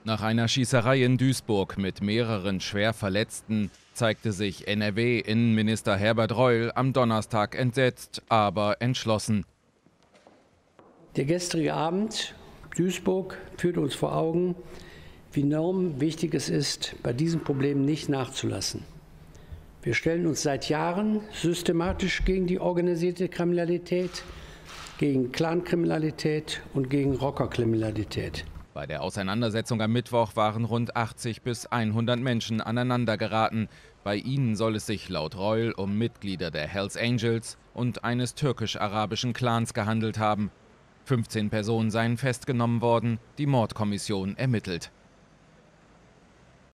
Nach einer Schießerei in Duisburg mit mehreren schwer Verletzten zeigte sich NRW-Innenminister Herbert Reul am Donnerstag entsetzt, aber entschlossen. Der gestrige Abend Duisburg führt uns vor Augen, wie enorm wichtig es ist, bei diesem Problem nicht nachzulassen. Wir stellen uns seit Jahren systematisch gegen die organisierte Kriminalität, gegen Clankriminalität und gegen Rockerkriminalität. Bei der Auseinandersetzung am Mittwoch waren rund 80 bis 100 Menschen aneinandergeraten. Bei ihnen soll es sich laut Reul um Mitglieder der Hells Angels und eines türkisch-arabischen Clans gehandelt haben. 15 Personen seien festgenommen worden, die Mordkommission ermittelt.